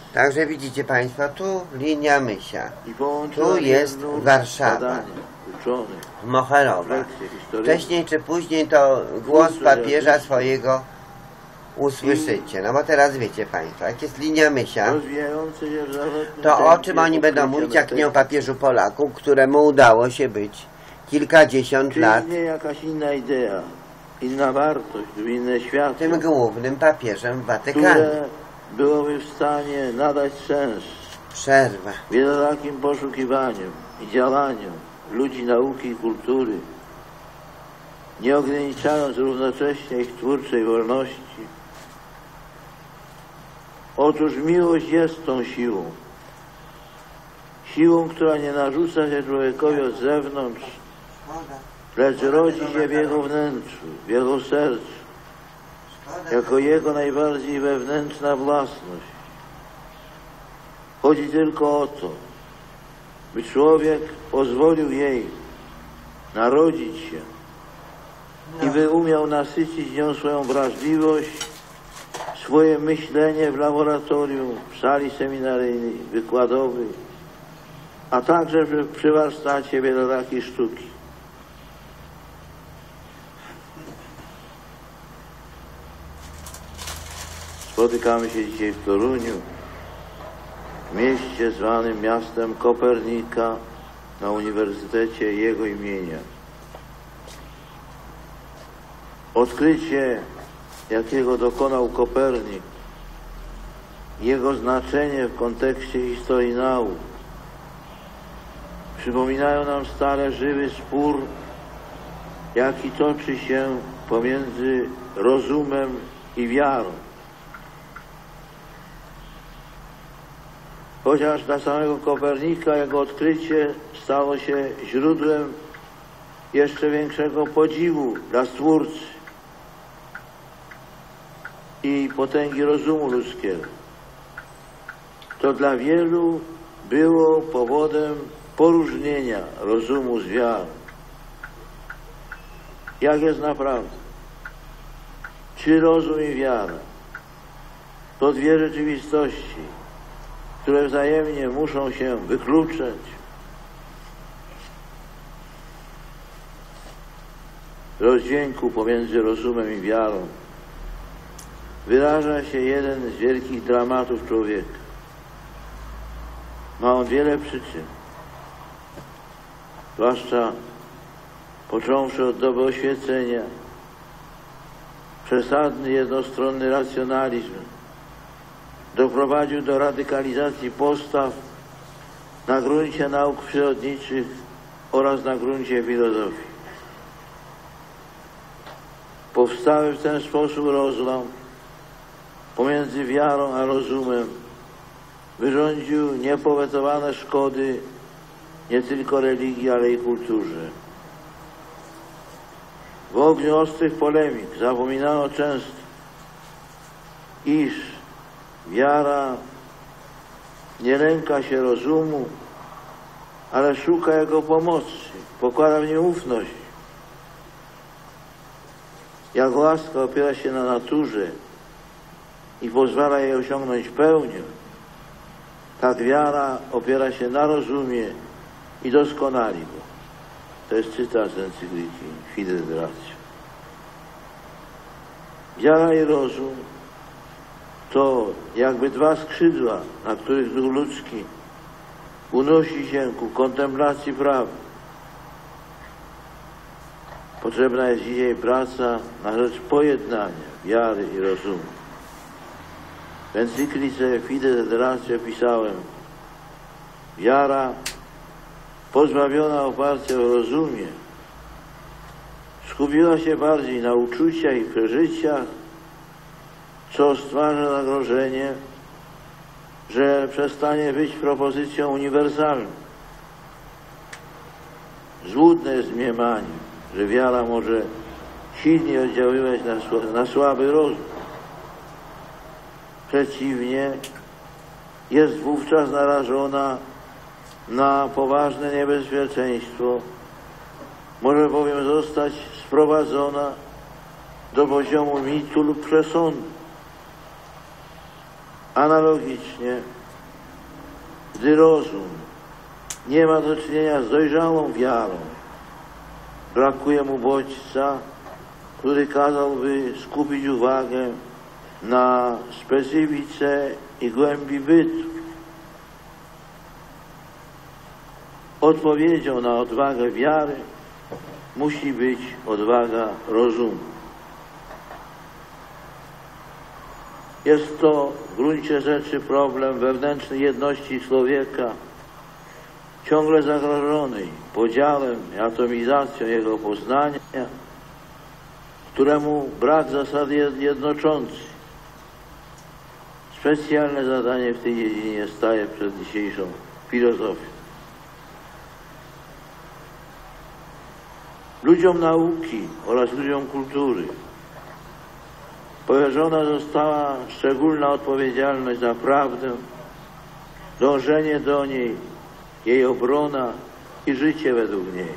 Także widzicie Państwo, tu linia Mysia, tu jest Warszawa, Moherowa. Wcześniej czy później to głos papieża swojego usłyszycie. No bo teraz wiecie Państwo, jak jest linia Mysia, to o czym oni będą mówić, jak nie o papieżu Polaków, któremu udało się być kilkadziesiąt lat jakaś inna idea, inna wartość, inne światło, tym głównym papieżem w Watykanie. Które byłoby w stanie nadać sens Przerwa. wielorakim poszukiwaniom i działaniom ludzi nauki i kultury, nie ograniczając równocześnie ich twórczej wolności. Otóż miłość jest tą siłą, która nie narzuca się człowiekowi od zewnątrz, lecz rodzi się w jego wnętrzu, w jego sercu, jako jego najbardziej wewnętrzna własność. Chodzi tylko o to, by człowiek pozwolił jej narodzić się i by umiał nasycić nią swoją wrażliwość, swoje myślenie w laboratorium, w sali seminaryjnej, wykładowej, a także przy warsztacie wielorakiej sztuki. Spotykamy się dzisiaj w Toruniu, w mieście zwanym miastem Kopernika, na Uniwersytecie jego imienia. Odkrycie, jakiego dokonał Kopernik, jego znaczenie w kontekście historii nauk, przypominają nam stale żywy spór, jaki toczy się pomiędzy rozumem i wiarą. Chociaż dla samego Kopernika jego odkrycie stało się źródłem jeszcze większego podziwu dla Stwórcy i potęgi rozumu ludzkiego, to dla wielu było powodem poróżnienia rozumu z wiarą. Jak jest naprawdę? Czy rozum i wiara to dwie rzeczywistości, które wzajemnie muszą się wykluczać? W rozdźwięku pomiędzy rozumem i wiarą wyraża się jeden z wielkich dramatów człowieka. Ma on wiele przyczyn, zwłaszcza począwszy od doby oświecenia. Przesadny, jednostronny racjonalizm doprowadził do radykalizacji postaw na gruncie nauk przyrodniczych oraz na gruncie filozofii. Powstały w ten sposób rozłam pomiędzy wiarą a rozumem wyrządził niepowetowane szkody nie tylko religii, ale i kulturze. W ogniu ostrych polemik zapominano często, iż wiara nie lęka się rozumu, ale szuka jego pomocy, pokłada w nim ufność. Jak łaska opiera się na naturze i pozwala jej osiągnąć pełnię, tak wiara opiera się na rozumie i doskonali go. To jest cytat z encykliki Fides Ratio. Wiara i rozum to jakby dwa skrzydła, na których duch ludzki unosi się ku kontemplacji prawdy. Potrzebna jest dzisiaj praca na rzecz pojednania wiary i rozumu. W encyklice Fides Ratio pisałem: wiara pozbawiona oparcia w rozumie skupiła się bardziej na uczuciach i przeżyciach, co stwarza zagrożenie, że przestanie być propozycją uniwersalną. Złudne jest mniemanie, że wiara może silnie oddziaływać na słaby rozum. Przeciwnie, jest wówczas narażona na poważne niebezpieczeństwo. Może bowiem zostać sprowadzona do poziomu mitu lub przesądu. Analogicznie, gdy rozum nie ma do czynienia z dojrzałą wiarą, brakuje mu bodźca, który kazałby skupić uwagę na specyfice i głębi bytu. Odpowiedzią na odwagę wiary musi być odwaga rozumu. Jest to w gruncie rzeczy problem wewnętrznej jedności człowieka, ciągle zagrożonej podziałem i atomizacją jego poznania, któremu brak zasady jednoczących. Specjalne zadanie w tej dziedzinie staje przed dzisiejszą filozofią. Ludziom nauki oraz ludziom kultury powierzona została szczególna odpowiedzialność za prawdę, dążenie do niej, jej obrona i życie według niej.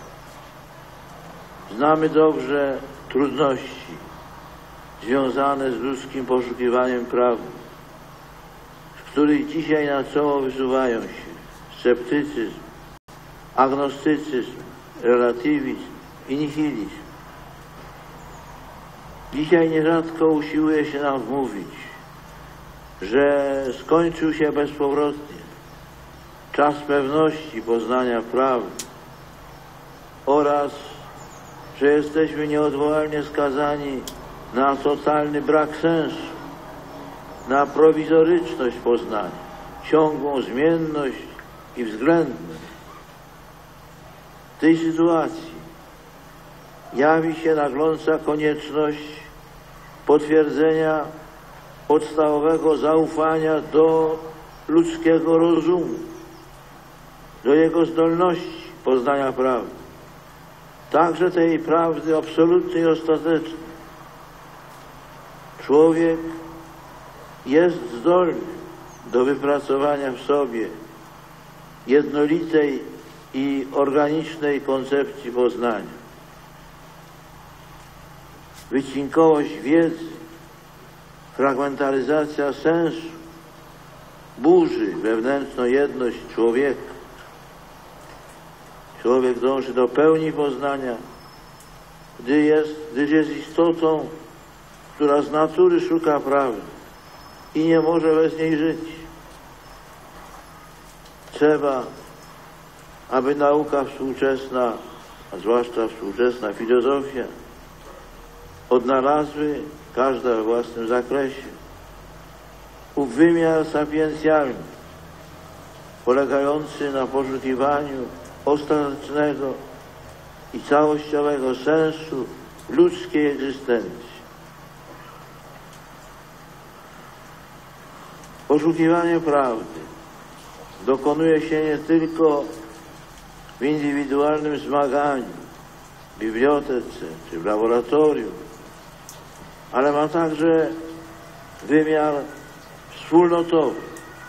Znamy dobrze trudności związane z ludzkim poszukiwaniem prawdy, z których dzisiaj na czoło wysuwają się sceptycyzm, agnostycyzm, relatywizm i nihilizm. Dzisiaj nierzadko usiłuje się nam wmówić, że skończył się bezpowrotnie czas pewności poznania prawdy oraz że jesteśmy nieodwołalnie skazani na totalny brak sensu, na prowizoryczność poznania, ciągłą zmienność i względność. W tej sytuacji jawi się nagląca konieczność potwierdzenia podstawowego zaufania do ludzkiego rozumu, do jego zdolności poznania prawdy, także tej prawdy absolutnej i ostatecznej. Człowiek jest zdolny do wypracowania w sobie jednolitej i organicznej koncepcji poznania. Wycinkowość wiedzy, fragmentaryzacja sensu burzy wewnętrzną jedność człowieka. Człowiek dąży do pełni poznania, gdyż jest istotą, która z natury szuka prawdy i nie może bez niej żyć. Trzeba, aby nauka współczesna, a zwłaszcza współczesna filozofia, odnalazły, każda we własnym zakresie, ów wymiar sapiencjalny, polegający na poszukiwaniu ostatecznego i całościowego sensu ludzkiej egzystencji. Poszukiwanie prawdy dokonuje się nie tylko w indywidualnym zmaganiu, w bibliotece czy w laboratorium, ale ma także wymiar wspólnotowy.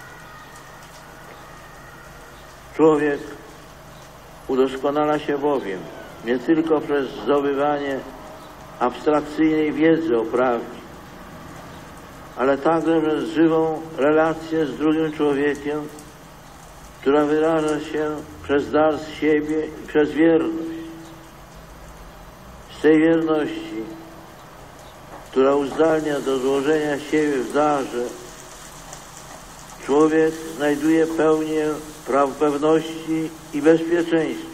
Człowiek udoskonala się bowiem nie tylko przez zdobywanie abstrakcyjnej wiedzy o prawdzie, ale także przez żywą relację z drugim człowiekiem, która wyraża się przez dar z siebie i przez wierność. Z tej wierności, która uzdalnia do złożenia siebie w darze, człowiek znajduje pełnię pewności i bezpieczeństwa.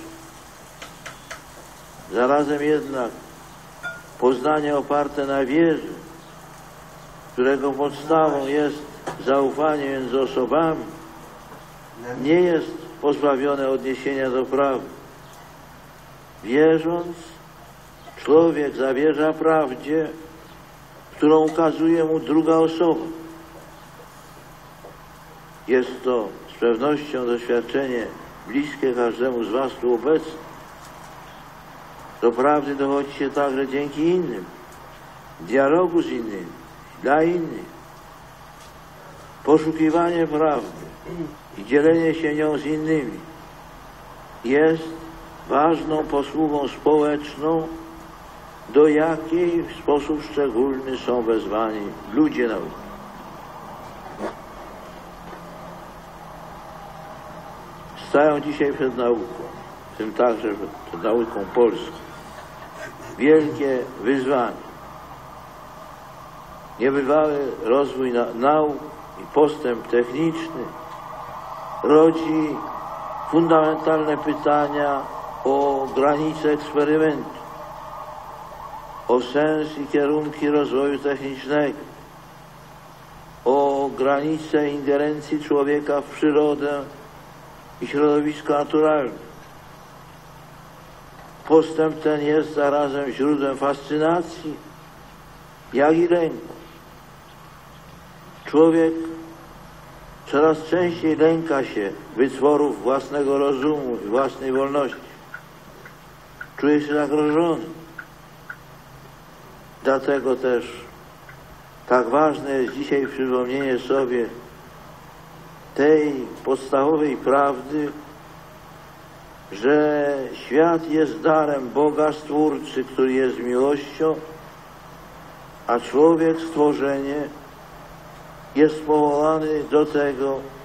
Zarazem jednak poznanie oparte na wierze, którego podstawą jest zaufanie między osobami, nie jest pozbawione odniesienia do prawdy. Wierząc, człowiek zawierza prawdzie, którą ukazuje mu druga osoba. Jest to z pewnością doświadczenie bliskie każdemu z was tu obecnych. Do prawdy dochodzi się także dzięki innym, dialogu z innymi, dla innych. Poszukiwanie prawdy i dzielenie się nią z innymi jest ważną posługą społeczną, do jakiej w sposób szczególny są wezwani ludzie nauki. stają dzisiaj przed nauką, w tym także przed nauką polską. Wielkie wyzwanie. Niebywały rozwój nauk i postęp techniczny rodzi fundamentalne pytania o granice eksperymentu, o sens i kierunki rozwoju technicznego, o granice ingerencji człowieka w przyrodę i środowisko naturalne. Postęp ten jest zarazem źródłem fascynacji, jak i lęku. Człowiek coraz częściej lęka się wytworów własnego rozumu i własnej wolności. Czuje się zagrożony. Dlatego też tak ważne jest dzisiaj przypomnienie sobie tej podstawowej prawdy, że świat jest darem Boga Stwórcy, który jest miłością, a człowiek, stworzenie, jest powołany do tego,